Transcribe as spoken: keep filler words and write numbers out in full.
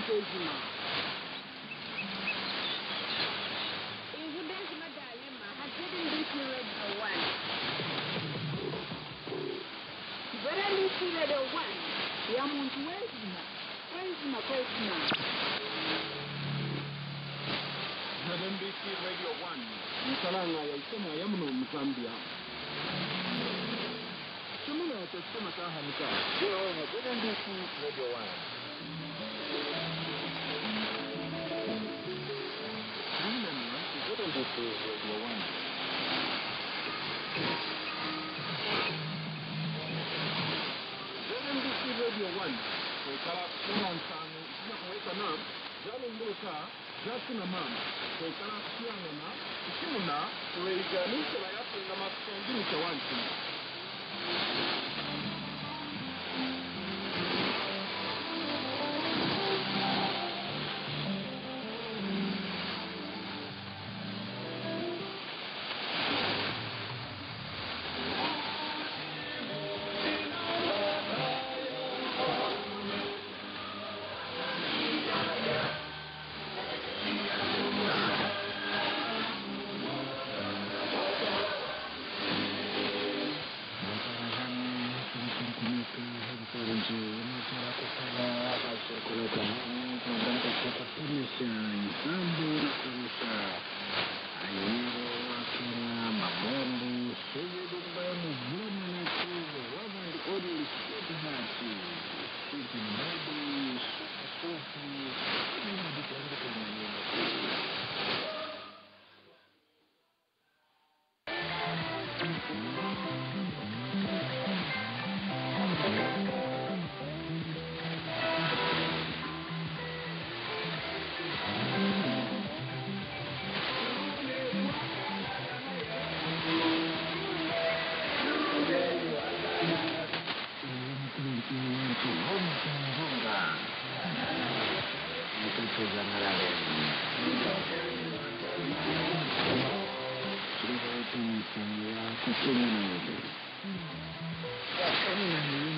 Ntezima. Incident Madalema has hidden this radio one. Very little radio one. Yamuntu wezima. Wezima kwezima. N B C Radio one. Msalanga ya isema ya mno Mzambia. Tumuna ya tesema kaha nika. Yo, N B C Radio one. Tumuna ya N B C Radio one. N B C Radio one. Kwa kuna nsano, kuna kuweka na Jalo Mboka, Jatu na mama, kwa ikana kusiana na, kusimuna, kuweiganisha la yato na makusongini cha wanti. Mm.